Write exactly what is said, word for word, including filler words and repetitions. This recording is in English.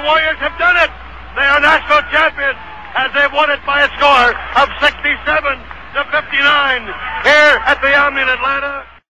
the Warriors have done it. They are national champions as they've won it by a score of sixty-seven to fifty-nine here at the Omni in Atlanta.